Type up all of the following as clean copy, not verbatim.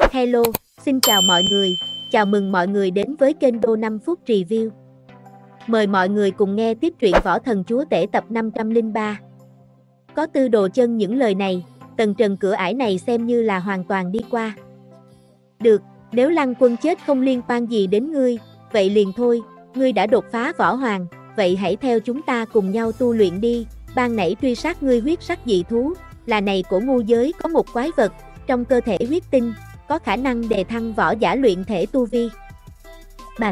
Hello, xin chào mọi người, chào mừng mọi người đến với kênh Đô 5 phút review. Mời mọi người cùng nghe tiếp truyện Võ Thần Chúa Tể tập 503. Có Tư Đồ Chân những lời này, tầng trần cửa ải này xem như là hoàn toàn đi qua. Được, nếu Lăng Quân chết không liên quan gì đến ngươi, vậy liền thôi, ngươi đã đột phá võ hoàng, vậy hãy theo chúng ta cùng nhau tu luyện đi. Ban nãy truy sát ngươi huyết sắc dị thú, là này của ngu giới có một quái vật, trong cơ thể huyết tinh, có khả năng đề thăng võ giả luyện thể tu vi. Bạch!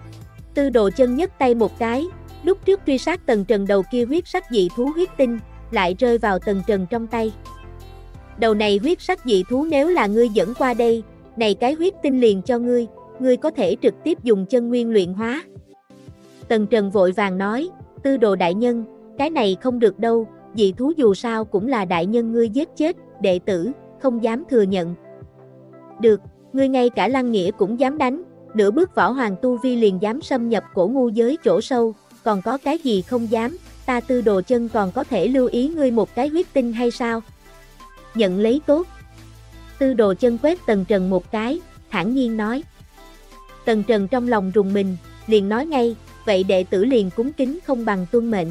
Tư Đồ Chân nhấc tay một cái, lúc trước truy sát tầng trần đầu kia huyết sắc dị thú huyết tinh, lại rơi vào tầng trần trong tay. Đầu này huyết sắc dị thú nếu là ngươi dẫn qua đây, này cái huyết tinh liền cho ngươi có thể trực tiếp dùng chân nguyên luyện hóa. Tầng Trần vội vàng nói, Tư Đồ đại nhân, cái này không được đâu, dị thú dù sao cũng là đại nhân ngươi giết chết, đệ tử, không dám thừa nhận. Được, ngươi ngay cả Lăng Nghĩa cũng dám đánh, nửa bước võ hoàng tu vi liền dám xâm nhập cổ ngu giới chỗ sâu, còn có cái gì không dám, ta Tư Đồ Chân còn có thể lưu ý ngươi một cái huyết tinh hay sao? Nhận lấy tốt. Tư Đồ Chân quét Tầng Trần một cái, thản nhiên nói. Tầng Trần trong lòng rùng mình, liền nói ngay, vậy đệ tử liền cúng kính không bằng tuân mệnh.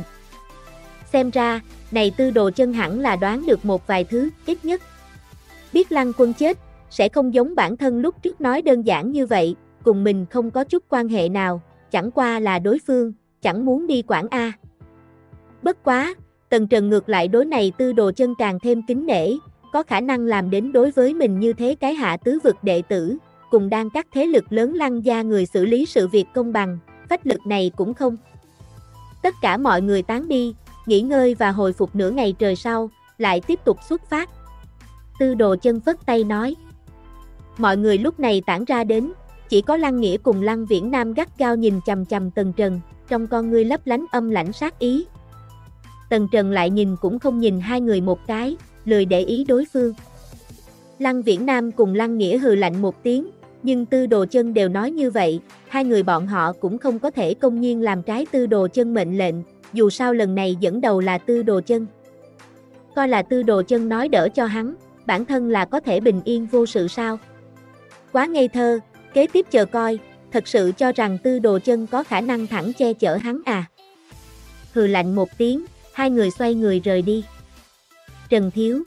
Xem ra, này Tư Đồ Chân hẳn là đoán được một vài thứ, ít nhất. Biết Lăng Quân chết, sẽ không giống bản thân lúc trước nói đơn giản như vậy, cùng mình không có chút quan hệ nào, chẳng qua là đối phương, chẳng muốn đi quản A. Bất quá, Tầng Trần ngược lại đối này Tư Đồ Chân càng thêm kính nể, có khả năng làm đến đối với mình như thế cái hạ tứ vực đệ tử, cùng đang các thế lực lớn Lăng gia người xử lý sự việc công bằng, phách lực này cũng không. Tất cả mọi người tán đi, nghỉ ngơi và hồi phục nửa ngày trời sau, lại tiếp tục xuất phát. Tư Đồ Chân phất tay nói. Mọi người lúc này tản ra đến, chỉ có Lăng Nghĩa cùng Lăng Viễn Nam gắt gao nhìn chằm chằm Tầng Trần, trong con ngươi lấp lánh âm lãnh sát ý. Tầng Trần lại nhìn cũng không nhìn hai người một cái, lười để ý đối phương. Lăng Viễn Nam cùng Lăng Nghĩa hừ lạnh một tiếng, nhưng Tư Đồ Chân đều nói như vậy, hai người bọn họ cũng không có thể công nhiên làm trái Tư Đồ Chân mệnh lệnh, dù sao lần này dẫn đầu là Tư Đồ Chân. Coi là Tư Đồ Chân nói đỡ cho hắn, bản thân là có thể bình yên vô sự sao? Quá ngây thơ, kế tiếp chờ coi, thật sự cho rằng Tư Đồ Chân có khả năng thẳng che chở hắn à? Hừ lạnh một tiếng, hai người xoay người rời đi. Trần Thiếu.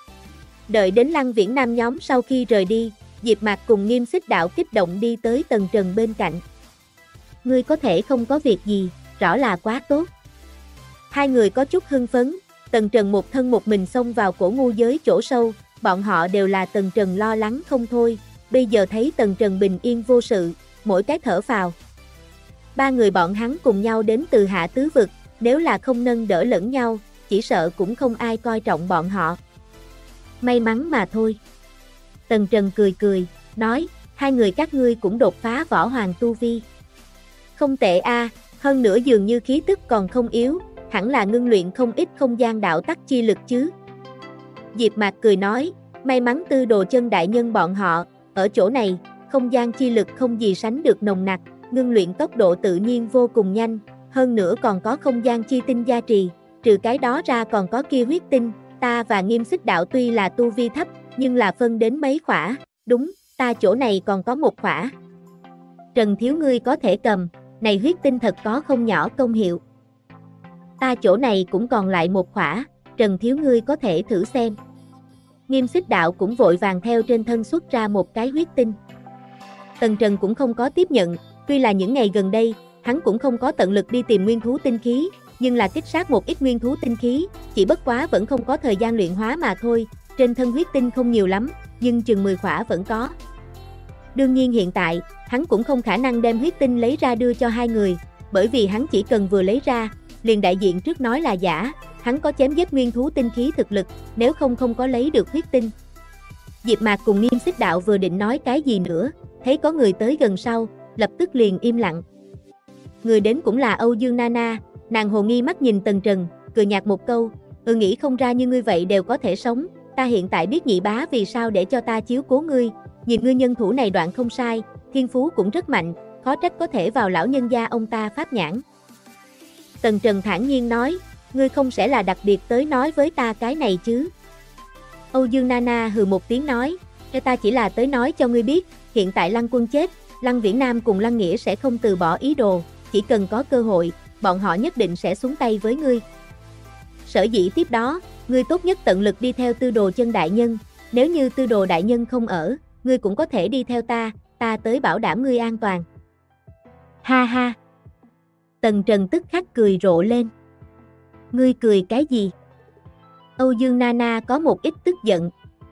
Đợi đến Lăng Viễn Nam nhóm sau khi rời đi, Diệp Mạc cùng Nghiêm Xích Đạo kích động đi tới Tầng Trần bên cạnh. Ngươi có thể không có việc gì, rõ là quá tốt. Hai người có chút hưng phấn, Tầng Trần một thân một mình xông vào cổ ngu giới chỗ sâu, bọn họ đều là Tầng Trần lo lắng không thôi, bây giờ thấy Tầng Trần bình yên vô sự, mỗi cái thở phào. Ba người bọn hắn cùng nhau đến từ hạ tứ vực, nếu là không nâng đỡ lẫn nhau, chỉ sợ cũng không ai coi trọng bọn họ. May mắn mà thôi. Tầng Trần cười cười, nói, hai người các ngươi cũng đột phá võ hoàng tu vi. Không tệ a, hơn nữa dường như khí tức còn không yếu, hẳn là ngưng luyện không ít không gian đạo tắc chi lực chứ. Diệp Mạc cười nói, may mắn Tư Đồ Chân đại nhân bọn họ, ở chỗ này, không gian chi lực không gì sánh được nồng nặc, ngưng luyện tốc độ tự nhiên vô cùng nhanh, hơn nữa còn có không gian chi tinh gia trì, trừ cái đó ra còn có kia huyết tinh, ta và Nghiêm Xích Đạo tuy là tu vi thấp, nhưng là phân đến mấy khỏa, đúng, ta chỗ này còn có một khỏa. Trần Thiếu ngươi có thể cầm, này huyết tinh thật có không nhỏ công hiệu. Ta chỗ này cũng còn lại một khỏa, Trần Thiếu ngươi có thể thử xem. Nghiêm Xích Đạo cũng vội vàng theo trên thân xuất ra một cái huyết tinh. Tầng Trần cũng không có tiếp nhận, tuy là những ngày gần đây, hắn cũng không có tận lực đi tìm nguyên thú tinh khí, nhưng là kích sát một ít nguyên thú tinh khí, chỉ bất quá vẫn không có thời gian luyện hóa mà thôi, trên thân huyết tinh không nhiều lắm, nhưng chừng 10 khỏa vẫn có. Đương nhiên hiện tại, hắn cũng không khả năng đem huyết tinh lấy ra đưa cho hai người, bởi vì hắn chỉ cần vừa lấy ra, liền đại diện trước nói là giả, hắn có chém giết nguyên thú tinh khí thực lực, nếu không có lấy được huyết tinh. Diệp Mạc cùng Nghiêm Xích Đạo vừa định nói cái gì nữa, thấy có người tới gần sau, lập tức liền im lặng. Người đến cũng là Âu Dương Nana, nàng hồ nghi mắt nhìn Tầng Trần, cười nhạt một câu, nghĩ không ra như ngươi vậy đều có thể sống, ta hiện tại biết nhị bá vì sao để cho ta chiếu cố ngươi, nhìn ngươi nhân thủ này đoạn không sai, thiên phú cũng rất mạnh, khó trách có thể vào lão nhân gia ông ta pháp nhãn. Tầng Trần thản nhiên nói, ngươi không sẽ là đặc biệt tới nói với ta cái này chứ? Âu Dương Nana hừ một tiếng nói, Ta chỉ là tới nói cho ngươi biết, hiện tại Lăng Quân chết, Lăng Viễn Nam cùng Lăng Nghĩa sẽ không từ bỏ ý đồ, chỉ cần có cơ hội, bọn họ nhất định sẽ xuống tay với ngươi. Sở dĩ tiếp đó, ngươi tốt nhất tận lực đi theo Tư Đồ Chân đại nhân, nếu như Tư Đồ đại nhân không ở, ngươi cũng có thể đi theo ta tới bảo đảm ngươi an toàn. Ha ha. Tần Trần tức khắc cười rộ lên. Ngươi cười cái gì? Âu Dương Nana có một ít tức giận.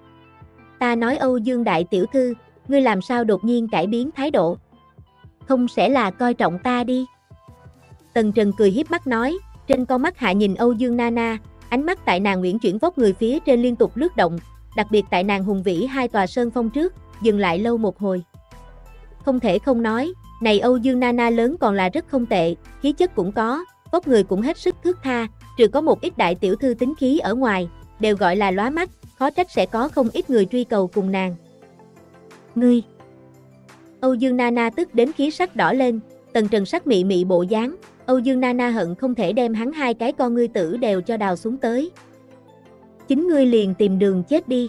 Ta nói Âu Dương đại tiểu thư, ngươi làm sao đột nhiên cải biến thái độ? Không sẽ là coi trọng ta đi? Tần Trần cười hiếp mắt nói, trên con mắt hạ nhìn Âu Dương Nana, ánh mắt tại nàng uyển chuyển vóc người phía trên liên tục lướt động, đặc biệt tại nàng hùng vĩ hai tòa sơn phong trước, dừng lại lâu một hồi. Không thể không nói, này Âu Dương Nana lớn còn là rất không tệ, khí chất cũng có, vóc người cũng hết sức thướt tha, trừ có một ít đại tiểu thư tính khí ở ngoài, đều gọi là lóa mắt, khó trách sẽ có không ít người truy cầu cùng nàng. Ngươi! Âu Dương Nana tức đến khí sắc đỏ lên, Tần Trần sắc mị mị bộ dáng, Âu Dương Nana hận không thể đem hắn hai cái con ngươi tử đều cho đào xuống tới. Chính ngươi liền tìm đường chết đi.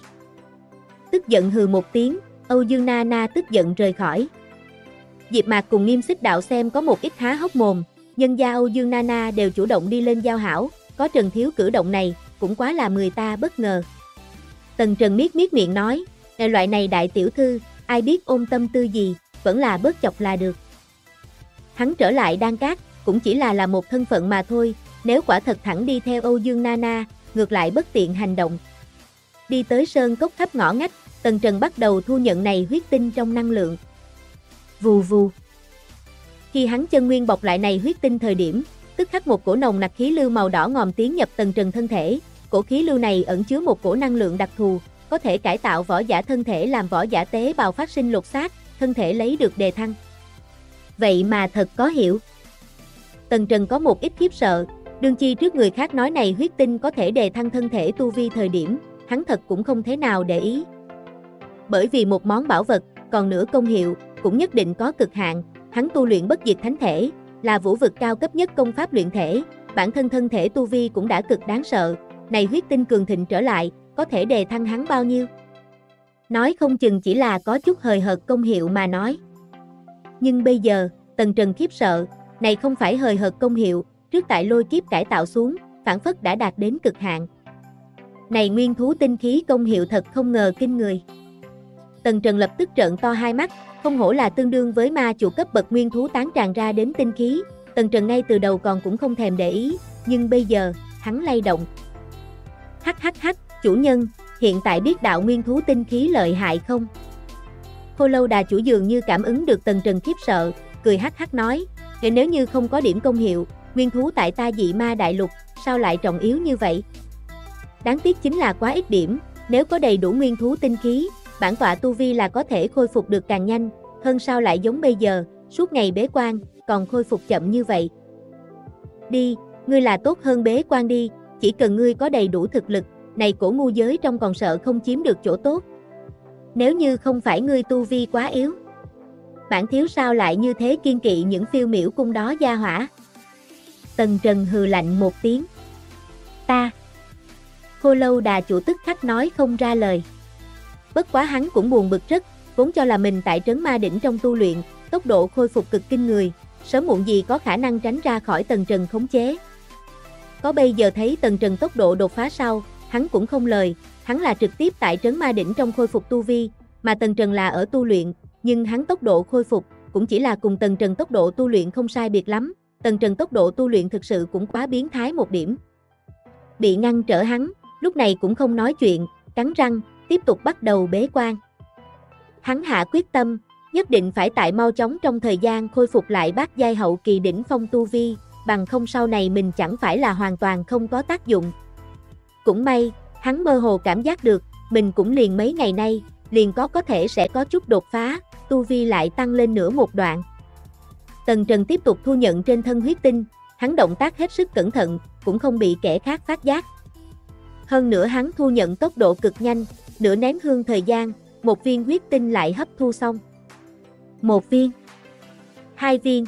Tức giận hừ một tiếng, Âu Dương Nana tức giận rời khỏi. Diệp Mạc cùng Nghiêm Xích Đạo xem có một ít há hốc mồm, nhân gia Âu Dương Nana đều chủ động đi lên giao hảo, có Trần Thiếu cử động này, cũng quá là người ta bất ngờ. Tần Trần miết miệng nói, loại này đại tiểu thư, ai biết ôm tâm tư gì, vẫn là bớt chọc là được. Hắn trở lại Đan Cát, cũng chỉ là một thân phận mà thôi, nếu quả thật thẳng đi theo Âu Dương Nana, ngược lại bất tiện hành động. Đi tới sơn cốc khắp ngõ ngách, Tần Trần bắt đầu thu nhận này huyết tinh trong năng lượng. Vù vù. Khi hắn chân nguyên bọc lại này huyết tinh thời điểm, tức khắc một cổ nồng nặc khí lưu màu đỏ ngòm tiến nhập Tần Trần thân thể, cổ khí lưu này ẩn chứa một cổ năng lượng đặc thù, có thể cải tạo võ giả thân thể làm võ giả tế bào phát sinh lột xác, thân thể lấy được đề thăng. Vậy mà thật có hiệu. Tần Trần có một ít khiếp sợ, đương chi trước người khác nói này huyết tinh có thể đề thăng thân thể tu vi thời điểm, hắn thật cũng không thế nào để ý. Bởi vì một món bảo vật, còn nữa công hiệu, cũng nhất định có cực hạn, hắn tu luyện bất diệt thánh thể, là vũ vực cao cấp nhất công pháp luyện thể, bản thân thân thể tu vi cũng đã cực đáng sợ, này huyết tinh cường thịnh trở lại, có thể đề thăng hắn bao nhiêu? Nói không chừng chỉ là có chút hời hợt công hiệu mà nói. Nhưng bây giờ, Tần Trần khiếp sợ, này không phải hời hợt công hiệu, trước tại lôi kiếp cải tạo xuống, phản phất đã đạt đến cực hạn. Này nguyên thú tinh khí công hiệu thật không ngờ kinh người. Tần Trần lập tức trợn to hai mắt, không hổ là tương đương với ma chủ cấp bậc nguyên thú tán tràn ra đến tinh khí, Tần Trần ngay từ đầu còn cũng không thèm để ý, nhưng bây giờ, hắn lay động. Hắc, chủ nhân, hiện tại biết đạo nguyên thú tinh khí lợi hại không? Khô Lâu Đà chủ dường như cảm ứng được Tần Trần khiếp sợ, cười hắc nói, nếu như không có điểm công hiệu, nguyên thú tại ta dị ma đại lục, sao lại trọng yếu như vậy? Đáng tiếc chính là quá ít điểm, nếu có đầy đủ nguyên thú tinh khí, bản tọa tu vi là có thể khôi phục được càng nhanh, hơn sao lại giống bây giờ, suốt ngày bế quan, còn khôi phục chậm như vậy. Đi, ngươi là tốt hơn bế quan đi, chỉ cần ngươi có đầy đủ thực lực, này cổ ngu giới trong còn sợ không chiếm được chỗ tốt. Nếu như không phải ngươi tu vi quá yếu, bản thiếu sao lại như thế kiên kỵ những phiêu miểu cung đó gia hỏa. Tần Trần hừ lạnh một tiếng. Ta. Khô Lâu Đà chủ tức khắc nói không ra lời. Bất quá hắn cũng buồn bực rất, vốn cho là mình tại trấn ma đỉnh trong tu luyện, tốc độ khôi phục cực kinh người, sớm muộn gì có khả năng tránh ra khỏi Tần Trần khống chế. Có bây giờ thấy Tần Trần tốc độ đột phá sau, hắn cũng không lời, hắn là trực tiếp tại trấn ma đỉnh trong khôi phục tu vi, mà Tần Trần là ở tu luyện, nhưng hắn tốc độ khôi phục cũng chỉ là cùng Tần Trần tốc độ tu luyện không sai biệt lắm, Tần Trần tốc độ tu luyện thực sự cũng quá biến thái một điểm. Bị ngăn trở hắn, lúc này cũng không nói chuyện, cắn răng, tiếp tục bắt đầu bế quan. Hắn hạ quyết tâm, nhất định phải tại mau chóng trong thời gian khôi phục lại bát giai hậu kỳ đỉnh phong tu vi, bằng không sau này mình chẳng phải là hoàn toàn không có tác dụng. Cũng may, hắn mơ hồ cảm giác được, mình cũng liền mấy ngày nay, liền có thể sẽ có chút đột phá, tu vi lại tăng lên nửa một đoạn. Tần Trần tiếp tục thu nhận trên thân huyết tinh, hắn động tác hết sức cẩn thận, cũng không bị kẻ khác phát giác. Hơn nữa hắn thu nhận tốc độ cực nhanh, nửa nén hương thời gian, một viên huyết tinh lại hấp thu xong. 1 viên, 2 viên,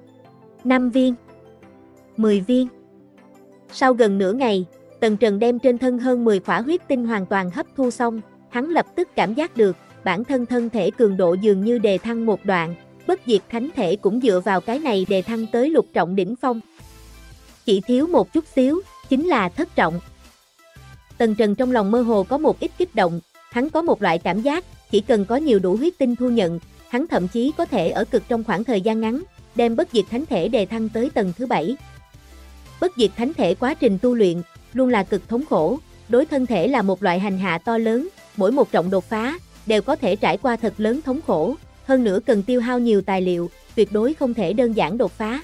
5 viên, 10 viên. Sau gần nửa ngày, Tần Trần đem trên thân hơn 10 khỏa huyết tinh hoàn toàn hấp thu xong, hắn lập tức cảm giác được, bản thân thân thể cường độ dường như đề thăng một đoạn, bất diệt thánh thể cũng dựa vào cái này đề thăng tới lục trọng đỉnh phong. Chỉ thiếu một chút xíu, chính là thất trọng. Tần Trần trong lòng mơ hồ có một ít kích động, hắn có một loại cảm giác, chỉ cần có nhiều đủ huyết tinh thu nhận, hắn thậm chí có thể ở cực trong khoảng thời gian ngắn, đem bất diệt thánh thể đề thăng tới tầng thứ 7. Bất diệt thánh thể quá trình tu luyện, luôn là cực thống khổ, đối thân thể là một loại hành hạ to lớn, mỗi một trọng đột phá, đều có thể trải qua thật lớn thống khổ, hơn nữa cần tiêu hao nhiều tài liệu, tuyệt đối không thể đơn giản đột phá.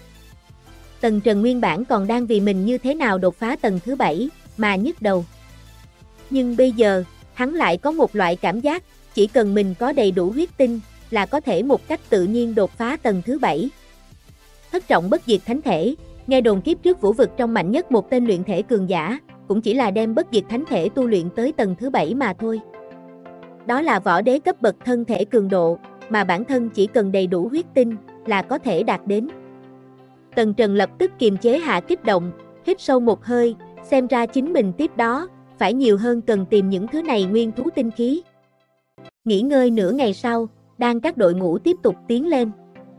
Tần Trần nguyên bản còn đang vì mình như thế nào đột phá tầng thứ 7, mà nhức đầu. Nhưng bây giờ, hắn lại có một loại cảm giác, chỉ cần mình có đầy đủ huyết tinh, là có thể một cách tự nhiên đột phá tầng thứ 7. Thất trọng bất diệt thánh thể, nghe đồn kiếp trước vũ vực trong mạnh nhất một tên luyện thể cường giả, cũng chỉ là đem bất diệt thánh thể tu luyện tới tầng thứ 7 mà thôi. Đó là võ đế cấp bậc thân thể cường độ, mà bản thân chỉ cần đầy đủ huyết tinh, là có thể đạt đến. Tần Trần lập tức kiềm chế hạ kích động, hít sâu một hơi, xem ra chính mình tiếp đó, phải nhiều hơn cần tìm những thứ này nguyên thú tinh khí. Nghỉ ngơi nửa ngày sau, đang các đội ngũ tiếp tục tiến lên.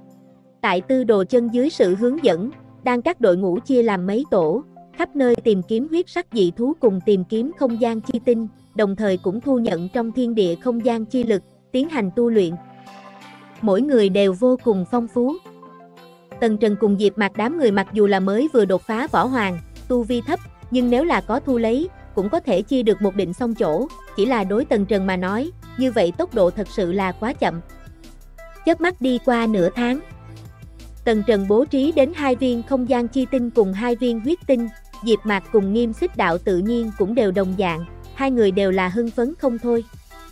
Tại Tư Đồ Chân dưới sự hướng dẫn, đang các đội ngũ chia làm mấy tổ, khắp nơi tìm kiếm huyết sắc dị thú cùng tìm kiếm không gian chi tinh, đồng thời cũng thu nhận trong thiên địa không gian chi lực, tiến hành tu luyện. Mỗi người đều vô cùng phong phú. Tần Trần cùng Diệp Mạc đám người mặc dù là mới vừa đột phá võ hoàng, tu vi thấp, nhưng nếu là có thu lấy, cũng có thể chia được một định xong chỗ, chỉ là đối Tần Trần mà nói, như vậy tốc độ thật sự là quá chậm. Chớp mắt đi qua nửa tháng. Tần Trần bố trí đến 2 viên không gian chi tinh cùng 2 viên huyết tinh, Diệp Mạc cùng Nghiêm Xích Đạo tự nhiên cũng đều đồng dạng, hai người đều là hưng phấn không thôi.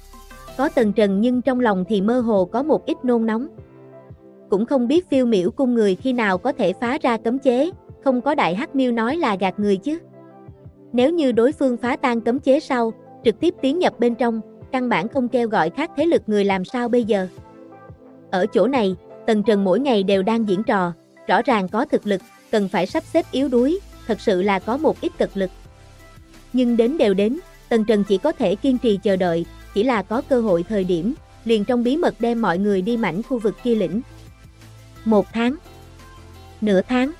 Có Tần Trần nhưng trong lòng thì mơ hồ có một ít nôn nóng. Cũng không biết Phiêu Miểu cung người khi nào có thể phá ra cấm chế, không có Đại Hắc Miêu nói là gạt người chứ. Nếu như đối phương phá tan cấm chế sau, trực tiếp tiến nhập bên trong, căn bản không kêu gọi khác thế lực người làm sao bây giờ. Ở chỗ này, Tần Trần mỗi ngày đều đang diễn trò, rõ ràng có thực lực, cần phải sắp xếp yếu đuối, thật sự là có một ít cực lực. Nhưng đến đều đến, Tần Trần chỉ có thể kiên trì chờ đợi, chỉ là có cơ hội thời điểm, liền trong bí mật đem mọi người đi mảnh khu vực kia lĩnh. 1 tháng, nửa tháng,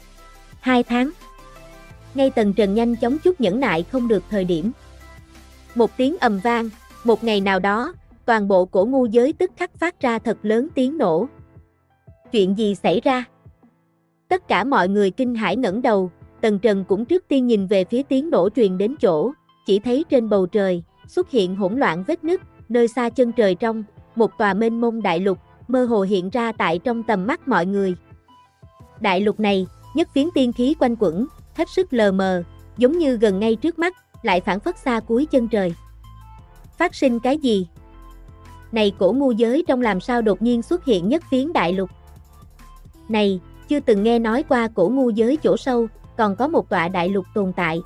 2 tháng. Ngay Tần Trần nhanh chóng chút nhẫn nại không được thời điểm. Một tiếng ầm vang, một ngày nào đó, toàn bộ cổ ngu giới tức khắc phát ra thật lớn tiếng nổ. Chuyện gì xảy ra? Tất cả mọi người kinh hãi ngẩng đầu, Tần Trần cũng trước tiên nhìn về phía tiếng nổ truyền đến chỗ, chỉ thấy trên bầu trời, xuất hiện hỗn loạn vết nứt, nơi xa chân trời trong, một tòa mênh mông đại lục, mơ hồ hiện ra tại trong tầm mắt mọi người. Đại lục này, nhất phiến tiên khí quanh quẩn, hết sức lờ mờ, giống như gần ngay trước mắt, lại phảng phất xa cuối chân trời. Phát sinh cái gì? Này cổ ngu giới trong làm sao đột nhiên xuất hiện nhất phiến đại lục? Này, chưa từng nghe nói qua cổ ngu giới chỗ sâu, còn có một tọa đại lục tồn tại.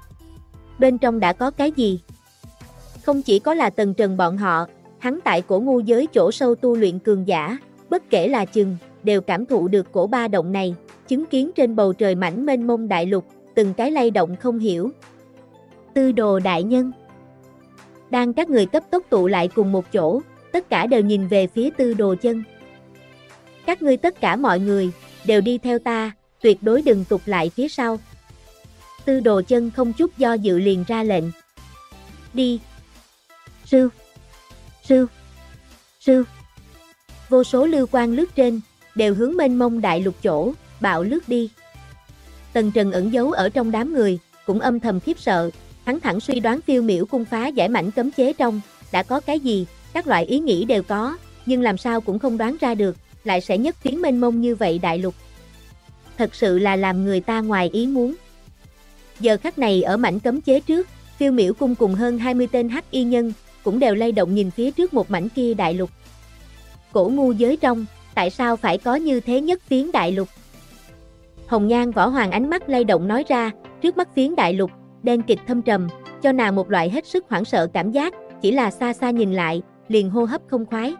Bên trong đã có cái gì? Không chỉ có là Tần Trần bọn họ, hắn tại cổ ngu giới chỗ sâu tu luyện cường giả, bất kể là chừng, đều cảm thụ được cổ ba động này, chứng kiến trên bầu trời mảnh mênh mông đại lục, từng cái lay động không hiểu. Tư Đồ đại nhân. Đang các người cấp tốc tụ lại cùng một chỗ, tất cả đều nhìn về phía Tư Đồ Chân. Các ngươi tất cả mọi người, đều đi theo ta, tuyệt đối đừng tụt lại phía sau. Tư Đồ Chân không chút do dự liền ra lệnh. Đi. Sưu. Sưu. Sưu. Vô số lưu quang lướt trên, đều hướng mênh mông đại lục chỗ, bạo lướt đi. Tần Trần ẩn giấu ở trong đám người, cũng âm thầm khiếp sợ, hắn thẳng suy đoán Phiêu Miểu cung phá giải mảnh cấm chế trong, đã có cái gì, các loại ý nghĩ đều có, nhưng làm sao cũng không đoán ra được, lại sẽ nhất phiến mênh mông như vậy đại lục. Thật sự là làm người ta ngoài ý muốn. Giờ khắc này ở mảnh cấm chế trước, Phiêu Miểu cung cùng hơn 20 tên hắc y nhân, cũng đều lay động nhìn phía trước một mảnh kia đại lục. Cổ ngu giới trong, tại sao phải có như thế nhất phiến đại lục? Hồng Nhan Võ Hoàng ánh mắt lay động nói ra, trước mắt phiến đại lục, đen kịt thâm trầm, cho nàng một loại hết sức hoảng sợ cảm giác, chỉ là xa xa nhìn lại, liền hô hấp không khoái.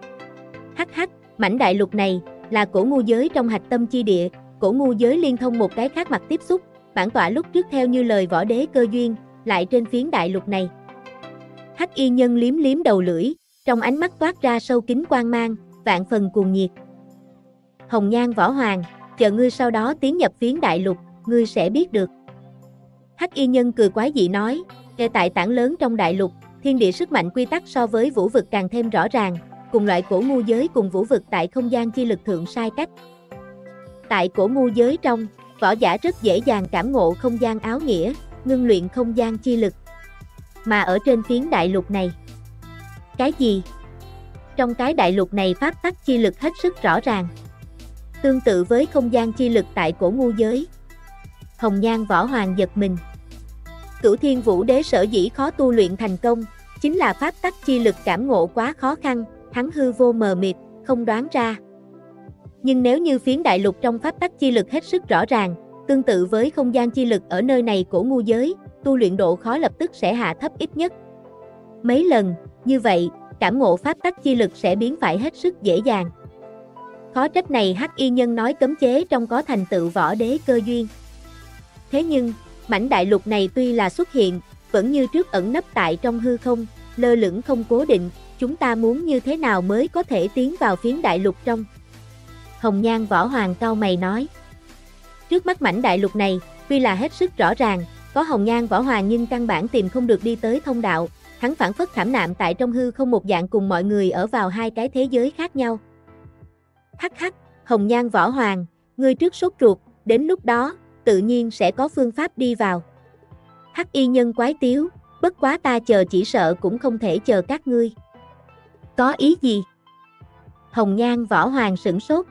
Hắc hắc, mảnh đại lục này, là cổ ngu giới trong hạch tâm chi địa, cổ ngu giới liên thông một cái khác mặt tiếp xúc, bản tọa lúc trước theo như lời võ đế cơ duyên, lại trên phiến đại lục này. Hắc y nhân liếm liếm đầu lưỡi, Trong ánh mắt toát ra sâu kín quang mang, vạn phần cuồng nhiệt. Hồng Nhan Võ Hoàng, chờ ngươi sau đó tiến nhập Phiến Đại Lục, ngươi sẽ biết được. Hắc Y Nhân cười quái dị nói, tại tảng lớn trong đại lục, thiên địa sức mạnh quy tắc so với vũ vực càng thêm rõ ràng, cùng loại cổ ngu giới cùng vũ vực tại không gian chi lực thượng sai cách. Tại cổ ngu giới trong, võ giả rất dễ dàng cảm ngộ không gian áo nghĩa, ngưng luyện không gian chi lực. Mà ở trên Phiến Đại Lục này, cái gì? Trong cái đại lục này pháp tắc chi lực hết sức rõ ràng. Tương tự với không gian chi lực tại cổ ngu giới. Hồng Nhan Võ Hoàng giật mình. Cửu Thiên Vũ Đế sở dĩ khó tu luyện thành công, chính là pháp tắc chi lực cảm ngộ quá khó khăn, hắn hư vô mờ mịt, không đoán ra. Nhưng nếu như Phiến Đại Lục trong pháp tắc chi lực hết sức rõ ràng, tương tự với không gian chi lực ở nơi này cổ ngu giới, tu luyện độ khó lập tức sẽ hạ thấp ít nhất mấy lần, như vậy, cảm ngộ pháp tắc chi lực sẽ biến phải hết sức dễ dàng. Khó trách này Hắc Y Nhân nói cấm chế trong có thành tựu võ đế cơ duyên. Thế nhưng, mảnh đại lục này tuy là xuất hiện, vẫn như trước ẩn nấp tại trong hư không, lơ lửng không cố định, chúng ta muốn như thế nào mới có thể tiến vào Phiến Đại Lục trong? Hồng Nhan Võ Hoàng cau mày nói. Trước mắt mảnh đại lục này, tuy là hết sức rõ ràng, có Hồng Nhan Võ Hoàng nhưng căn bản tìm không được đi tới thông đạo, hắn phảng phất khảm nạm tại trong hư không một dạng cùng mọi người ở vào hai cái thế giới khác nhau. Hắc hắc, Hồng Nhan Võ Hoàng, ngươi trước sốt ruột, đến lúc đó, tự nhiên sẽ có phương pháp đi vào. Hắc Y Nhân quái tiếu, bất quá ta chờ chỉ sợ cũng không thể chờ các ngươi. Có ý gì? Hồng Nhan Võ Hoàng sửng sốt.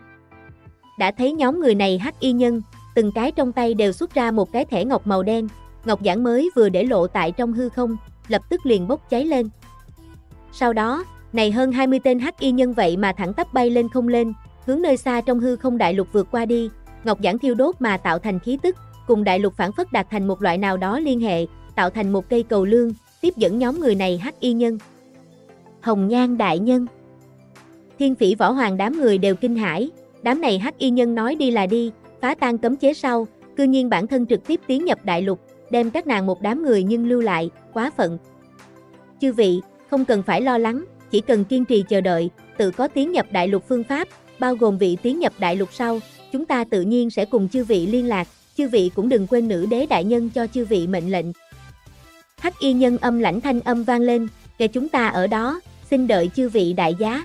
Đã thấy nhóm người này Hắc Y Nhân, từng cái trong tay đều xuất ra một cái thẻ ngọc màu đen, ngọc giản mới vừa để lộ tại trong hư không, lập tức liền bốc cháy lên. Sau đó, này hơn 20 tên Hắc Y Nhân vậy mà thẳng tắp bay lên không lên, hướng nơi xa trong hư không đại lục vượt qua đi, ngọc giản thiêu đốt mà tạo thành khí tức, cùng đại lục phản phất đạt thành một loại nào đó liên hệ, tạo thành một cây cầu lương, tiếp dẫn nhóm người này Hắc Y Nhân. Hồng Nhan đại nhân. Thiên Phỉ Võ Hoàng đám người đều kinh hãi, đám này Hắc Y Nhân nói đi là đi, phá tan cấm chế sau, cư nhiên bản thân trực tiếp tiến nhập đại lục, đem các nàng một đám người nhưng lưu lại, quá phận. Chư vị, không cần phải lo lắng, chỉ cần kiên trì chờ đợi, tự có tiến nhập đại lục phương pháp, bao gồm vị tiến nhập đại lục sau, chúng ta tự nhiên sẽ cùng chư vị liên lạc, chư vị cũng đừng quên nữ đế đại nhân cho chư vị mệnh lệnh. Hắc Y Nhân âm lãnh thanh âm vang lên, kể chúng ta ở đó, xin đợi chư vị đại giá.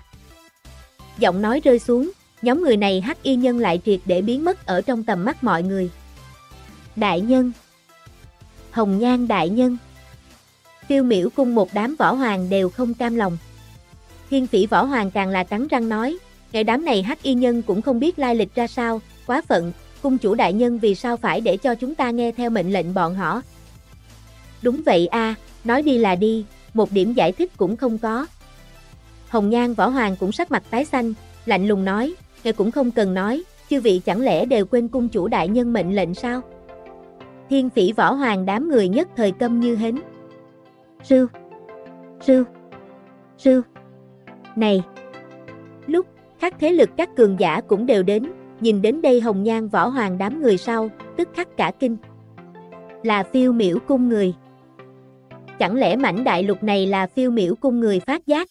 Giọng nói rơi xuống, nhóm người này Hắc Y Nhân lại triệt để biến mất ở trong tầm mắt mọi người. Đại nhân. Hồng Nhan đại nhân. Phiêu Miểu cung một đám võ hoàng đều không cam lòng. Thiên Phỉ Võ Hoàng càng là cắn răng nói, cái đám này Hắc Y Nhân cũng không biết lai lịch ra sao, quá phận, cung chủ đại nhân vì sao phải để cho chúng ta nghe theo mệnh lệnh bọn họ. Đúng vậy a, nói đi là đi, một điểm giải thích cũng không có. Hồng Nhan Võ Hoàng cũng sắc mặt tái xanh, lạnh lùng nói, ngài cũng không cần nói, chư vị chẳng lẽ đều quên cung chủ đại nhân mệnh lệnh sao? Thiên Phỉ Võ Hoàng đám người nhất thời câm như hến. Rưu, rưu, rưu. Này! Lúc, các thế lực các cường giả cũng đều đến, nhìn đến đây Hồng Nhan Võ Hoàng đám người sau, tức khắc cả kinh. Là Phiêu Miểu cung người. Chẳng lẽ mảnh đại lục này là Phiêu Miểu cung người phát giác?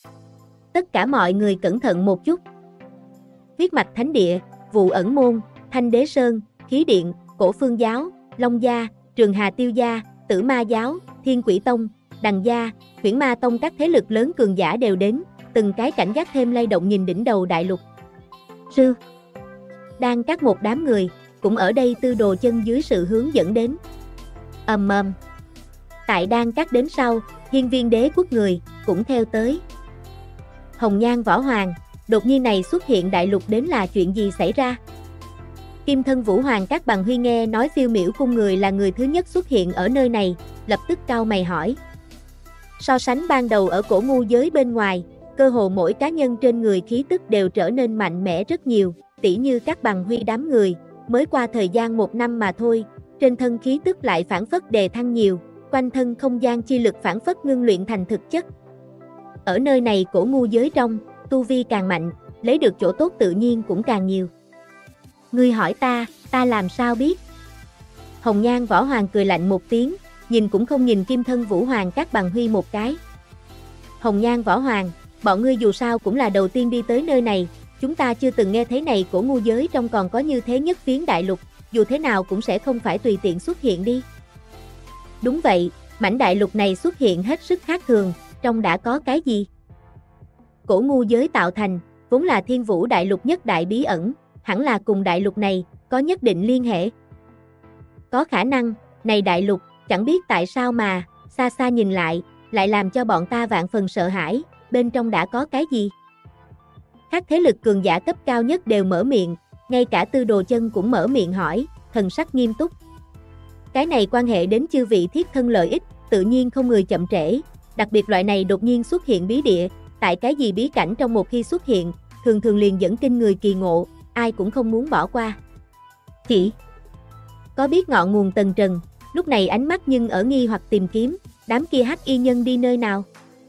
Tất cả mọi người cẩn thận một chút. Huyết Mạch Thánh Địa, Vụ Ẩn Môn, Thanh Đế Sơn, Khí Điện, Cổ Phương Giáo, Long Gia, Trường Hà Tiêu Gia, Tử Ma Giáo, Thiên Quỷ Tông, Đằng Gia, Huyễn Ma Tông các thế lực lớn cường giả đều đến, từng cái cảnh giác thêm lay động nhìn đỉnh đầu đại lục. Rư. Đang các một đám người, cũng ở đây tư đồ chân dưới sự hướng dẫn đến. Ầm ầm. Tại đang các đến sau, Hiên Viên Đế quốc người, cũng theo tới. Hồng Nhan Võ Hoàng, đột nhiên này xuất hiện đại lục đến là chuyện gì xảy ra? Kim Thân Vũ Hoàng các bằng huy nghe nói Phiêu Miểu cung người là người thứ nhất xuất hiện ở nơi này, lập tức cau mày hỏi. So sánh ban đầu ở cổ ngu giới bên ngoài, cơ hồ mỗi cá nhân trên người khí tức đều trở nên mạnh mẽ rất nhiều, tỉ như các bằng huy đám người, mới qua thời gian 1 năm mà thôi, trên thân khí tức lại phản phất đề thăng nhiều, quanh thân không gian chi lực phản phất ngưng luyện thành thực chất. Ở nơi này cổ ngu giới trong, tu vi càng mạnh, lấy được chỗ tốt tự nhiên cũng càng nhiều. Ngươi hỏi ta làm sao biết? Hồng Nhan Võ Hoàng cười lạnh một tiếng, nhìn cũng không nhìn Kim Thân Vũ Hoàng các bằng huy một cái. Hồng Nhan Võ Hoàng, bọn ngươi dù sao cũng là đầu tiên đi tới nơi này, chúng ta chưa từng nghe thấy này cổ ngu giới trong còn có như thế nhất phiến đại lục, dù thế nào cũng sẽ không phải tùy tiện xuất hiện đi. Đúng vậy, mảnh đại lục này xuất hiện hết sức khác thường, trong đã có cái gì? Cổ ngu giới tạo thành, vốn là thiên vũ đại lục nhất đại bí ẩn, hẳn là cùng đại lục này, có nhất định liên hệ. Có khả năng, này đại lục, chẳng biết tại sao mà, xa xa nhìn lại làm cho bọn ta vạn phần sợ hãi, bên trong đã có cái gì? Các thế lực cường giả cấp cao nhất đều mở miệng, ngay cả Tư Đồ Chân cũng mở miệng hỏi, thần sắc nghiêm túc. Cái này quan hệ đến chư vị thiết thân lợi ích, tự nhiên không người chậm trễ, đặc biệt loại này đột nhiên xuất hiện bí địa, tại cái gì bí cảnh trong một khi xuất hiện, thường liền dẫn kinh người kỳ ngộ, ai cũng không muốn bỏ qua. Chỉ có biết ngọn nguồn tầng trần, lúc này ánh mắt nhưng ở nghi hoặc tìm kiếm, đám kia hắc y nhân đi nơi nào?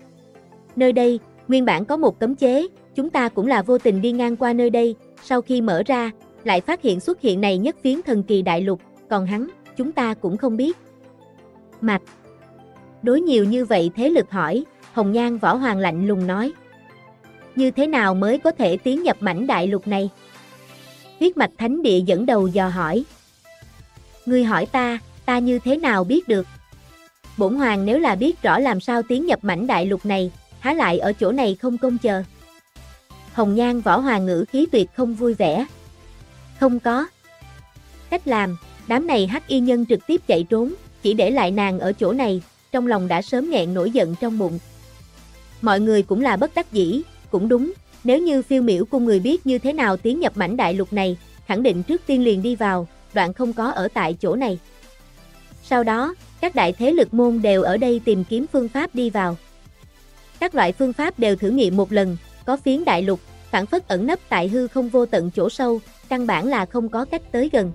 Nơi đây, nguyên bản có một cấm chế, chúng ta cũng là vô tình đi ngang qua nơi đây, sau khi mở ra, lại phát hiện xuất hiện này nhất phiến thần kỳ đại lục, còn hắn, chúng ta cũng không biết. Mạch đối nhiều như vậy thế lực hỏi, Hồng Nhan Võ Hoàng lạnh lùng nói. Như thế nào mới có thể tiến nhập mảnh đại lục này? Huyết Mạch Thánh Địa dẫn đầu dò hỏi. Ngươi hỏi ta như thế nào biết được? Bổn Hoàng nếu là biết rõ làm sao tiến nhập mảnh đại lục này, há lại ở chỗ này không công chờ. Hồng Nhan Võ Hoàng ngữ khí tuyệt không vui vẻ. Không có cách làm, đám này hắc y nhân trực tiếp chạy trốn, chỉ để lại nàng ở chỗ này, trong lòng đã sớm nghẹn nổi giận trong bụng. Mọi người cũng là bất đắc dĩ, cũng đúng, nếu như Phiêu Miểu Cung người biết như thế nào tiến nhập mảnh đại lục này, khẳng định trước tiên liền đi vào, đoạn không có ở tại chỗ này. Sau đó, các đại thế lực môn đều ở đây tìm kiếm phương pháp đi vào. Các loại phương pháp đều thử nghiệm một lần, có phiến đại lục, phảng phất ẩn nấp tại hư không vô tận chỗ sâu, căn bản là không có cách tới gần.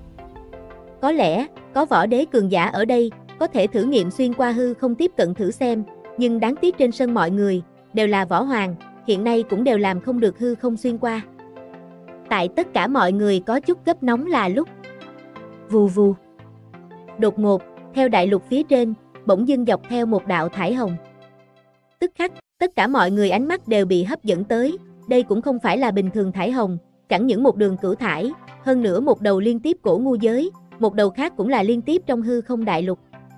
Có lẽ, có võ đế cường giả ở đây, có thể thử nghiệm xuyên qua hư không tiếp cận thử xem, nhưng đáng tiếc trên sân mọi người, đều là võ hoàng, hiện nay cũng đều làm không được hư không xuyên qua. Tại tất cả mọi người có chút gấp nóng là lúc. Vù vù. Đột ngột, theo đại lục phía trên, bỗng dưng dọc theo một đạo thải hồng. Tức khắc, tất cả mọi người ánh mắt đều bị hấp dẫn tới, đây cũng không phải là bình thường thải hồng, chẳng những một đường cửu thải, hơn nữa một đầu liên tiếp cổ ngu giới, một đầu khác cũng là liên tiếp trong hư không đại lục.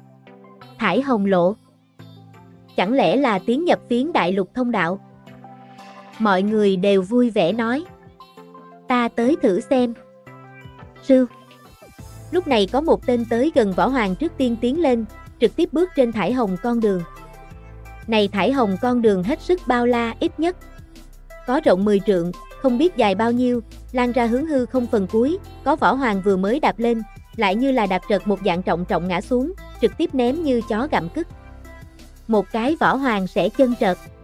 Thải hồng lộ. Chẳng lẽ là tiến nhập phiến đại lục thông đạo? Mọi người đều vui vẻ nói. Ta tới thử xem. Sư. Lúc này có một tên tới gần Võ Hoàng trước tiên tiến lên, trực tiếp bước trên thải hồng con đường. Này thải hồng con đường hết sức bao la, ít nhất có rộng 10 trượng, không biết dài bao nhiêu, lan ra hướng hư không phần cuối, có Võ Hoàng vừa mới đạp lên, lại như là đạp trật một dạng trọng ngã xuống, trực tiếp ném như chó gặm cứt. Một cái Võ Hoàng sẽ chân trật.